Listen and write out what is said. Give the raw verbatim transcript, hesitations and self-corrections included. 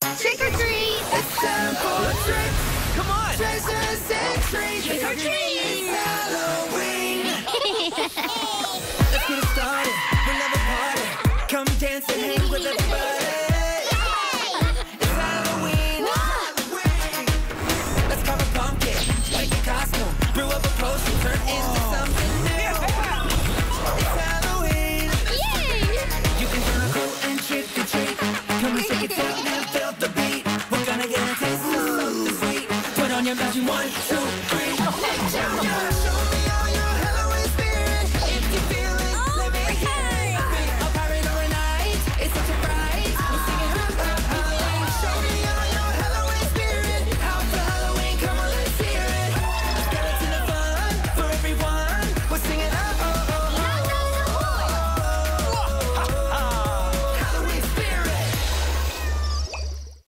Trick or treat! It's time for tricks. Come on! Treasures and treats. Trick or treat!